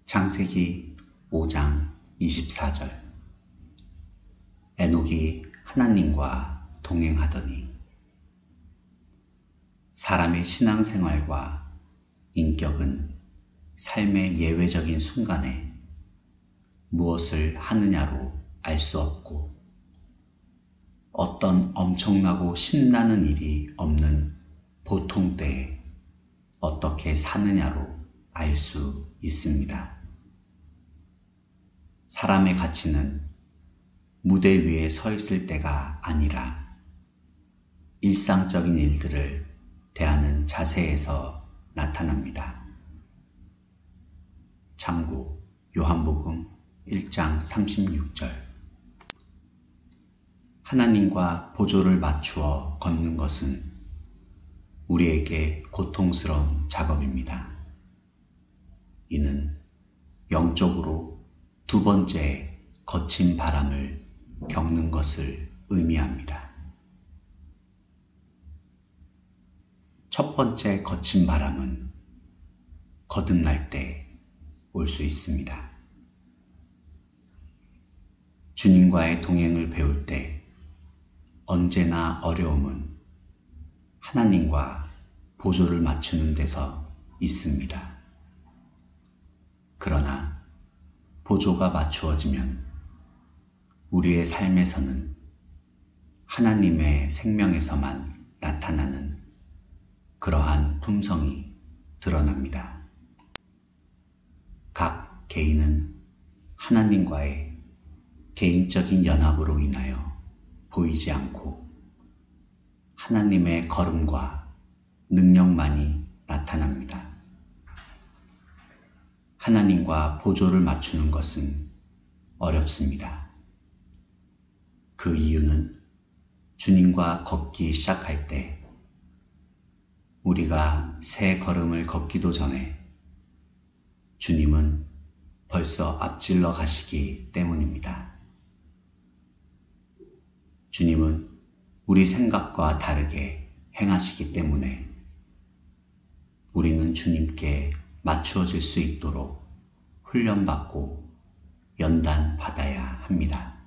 창세기 5장 24절. 에녹이 하나님과 동행하더니. 사람의 신앙생활과 인격은 삶의 예외적인 순간에 무엇을 하느냐로 알 수 없고, 어떤 엄청나고 신나는 일이 없는 보통 때에 어떻게 사느냐로 알 수 있습니다. 사람의 가치는 무대 위에 서 있을 때가 아니라 일상적인 일들을 대하는 자세에서 나타납니다. 참고 요한복음 1장 36절. 하나님과 보조를 맞추어 걷는 것은 우리에게 고통스러운 작업입니다. 이는 영적으로 두 번째 거친 바람을 겪는 것을 의미합니다. 첫 번째 거친 바람은 거듭날 때 올 수 있습니다. 주님과의 동행을 배울 때 언제나 어려움은 하나님과 보조를 맞추는 데서 있습니다. 그러나 보조가 맞추어지면 우리의 삶에서는 하나님의 생명에서만 나타나는 그러한 품성이 드러납니다. 각 개인은 하나님과의 개인적인 연합으로 인하여 보이지 않고 하나님의 걸음과 능력만이 나타납니다. 하나님과 보조를 맞추는 것은 어렵습니다. 그 이유는 주님과 걷기 시작할 때 우리가 새 걸음을 걷기도 전에 주님은 벌써 앞질러 가시기 때문입니다. 주님은 우리 생각과 다르게 행하시기 때문에 우리는 주님께 맞추어질 수 있도록 훈련받고 연단받아야 합니다.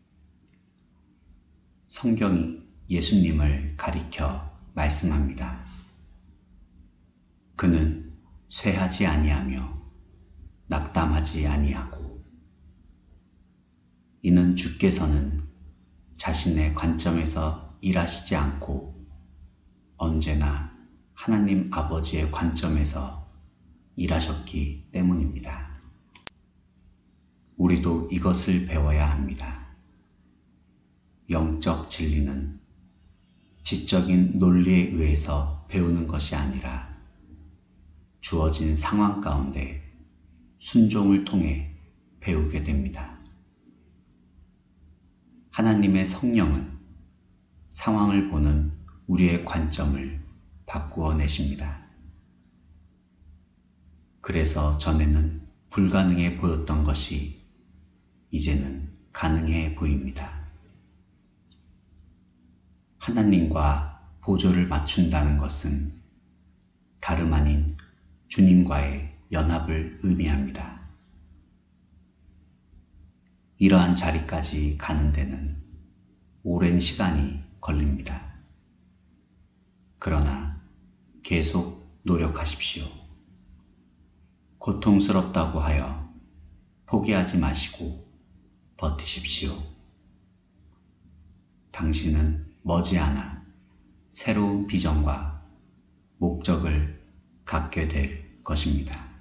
성경이 예수님을 가리켜 말씀합니다. 그는 쇠하지 아니하며 낙담하지 아니하고, 이는 주께서는 자신의 관점에서 일하시지 않고 언제나 하나님 아버지의 관점에서 일하셨기 때문입니다. 우리도 이것을 배워야 합니다. 영적 진리는 지적인 논리에 의해서 배우는 것이 아니라 주어진 상황 가운데 순종을 통해 배우게 됩니다. 하나님의 성령은 상황을 보는 우리의 관점을 바꾸어 내십니다. 그래서 전에는 불가능해 보였던 것이 이제는 가능해 보입니다. 하나님과 보조를 맞춘다는 것은 다름 아닌 주님과의 연합을 의미합니다. 이러한 자리까지 가는 데는 오랜 시간이 걸립니다. 그러나 계속 노력하십시오. 고통스럽다고 하여 포기하지 마시고 버티십시오. 당신은 머지않아 새로운 비전과 목적을 갖게 될 것입니다.